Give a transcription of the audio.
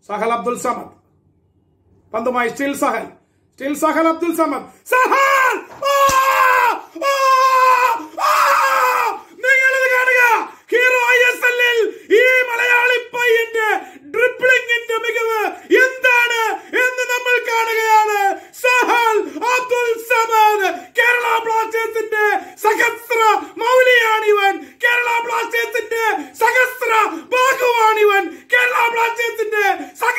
Sahal Abdul Samad. Pandumai still Sahal. Still Sahal Abdul Samad. Sahal! നിങ്ങളിത് കാണുക. Hero ISL ഈ മലയാളി പയ്യന്റെ ഡ്രിബ്ലിംഗിന്റെ മികവ് എന്താണ് എന്ന് നമ്മൾ കാണുകയാണ്. സഹൽ അബ്ദുൽ സമദ്. കേരള ബ്ലാസ്റ്റേഴ്സിന്റെ സഹസ്ര മൗലിയാണിവൻ. കേരള ബ്ലാസ്റ്റേഴ്സിന്റെ സഹസ്ര ബാഹുവാണിവൻ. കേരള ബ്ലാസ്റ്റേഴ്സിന്റെ